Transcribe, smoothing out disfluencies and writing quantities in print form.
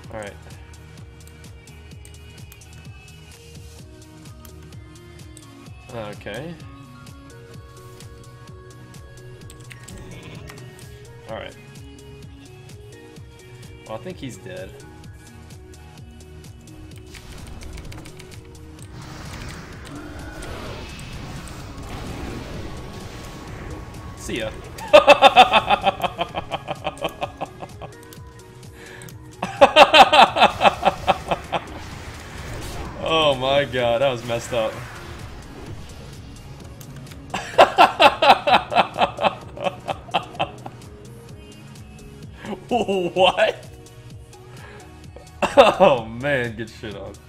Alright. Okay. Alright. Well, I think he's dead. See ya. Oh my god, that was messed up. What? Oh man, good shit on.